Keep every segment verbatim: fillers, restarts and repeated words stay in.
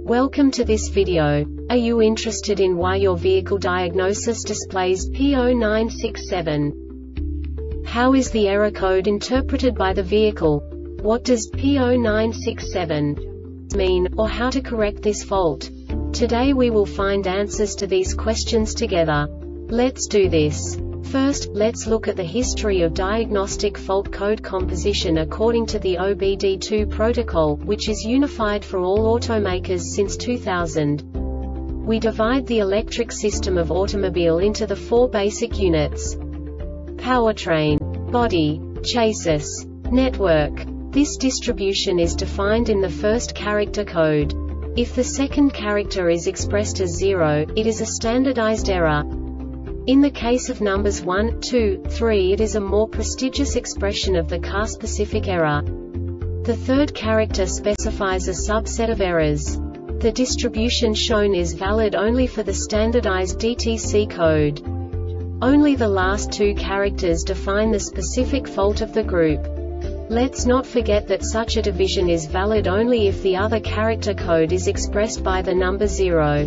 Welcome to this video. Are you interested in why your vehicle diagnosis displays P zero nine six seven? How is the error code interpreted by the vehicle? What does P zero nine six seven mean, or how to correct this fault? Today we will find answers to these questions together. Let's do this. First, let's look at the history of diagnostic fault code composition according to the O B D two protocol, which is unified for all automakers since two thousand. We divide the electric system of automobile into the four basic units: powertrain, body, chassis, network. This distribution is defined in the first character code. If the second character is expressed as zero, it is a standardized error. In the case of numbers one, two, three, it is a more prestigious expression of the car-specific error. The third character specifies a subset of errors. The distribution shown is valid only for the standardized D T C code. Only the last two characters define the specific fault of the group. Let's not forget that such a division is valid only if the other character code is expressed by the number zero.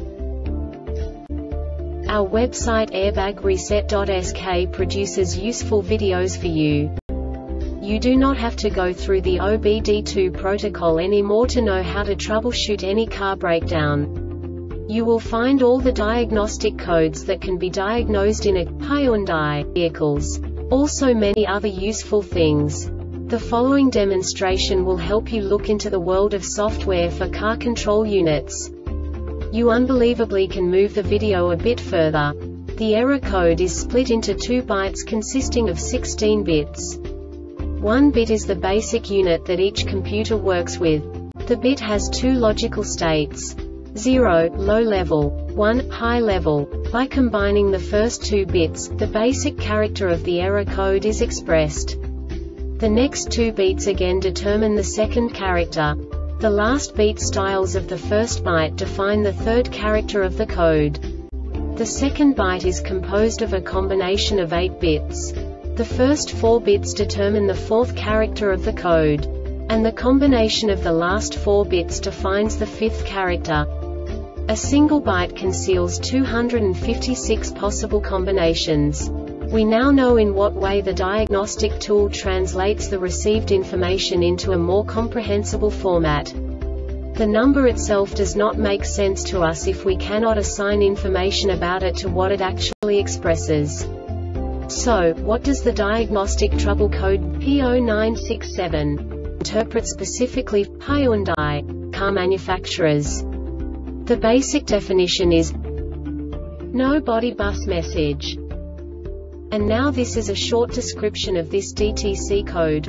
Our website airbag reset dot S K produces useful videos for you. You do not have to go through the O B D two protocol anymore to know how to troubleshoot any car breakdown. You will find all the diagnostic codes that can be diagnosed in a Hyundai vehicles. Also many other useful things. The following demonstration will help you look into the world of software for car control units. You unbelievably can move the video a bit further. The error code is split into two bytes consisting of sixteen bits. One bit is the basic unit that each computer works with. The bit has two logical states: zero, low level, one, high level. By combining the first two bits, the basic character of the error code is expressed. The next two beats again determine the second character. The last beat styles of the first byte define the third character of the code. The second byte is composed of a combination of eight bits. The first four bits determine the fourth character of the code. And the combination of the last four bits defines the fifth character. A single byte conceals two hundred fifty-six possible combinations. We now know in what way the diagnostic tool translates the received information into a more comprehensible format. The number itself does not make sense to us if we cannot assign information about it to what it actually expresses. So, what does the diagnostic trouble code P zero nine six seven interpret specifically for Hyundai car manufacturers? The basic definition is no body bus message. And now this is a short description of this D T C code.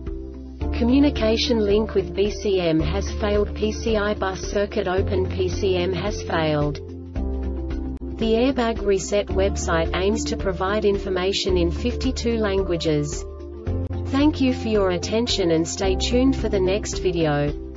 Communication link with B C M has failed. P C I bus circuit open. P C M has failed. The Airbag Reset website aims to provide information in fifty-two languages. Thank you for your attention and stay tuned for the next video.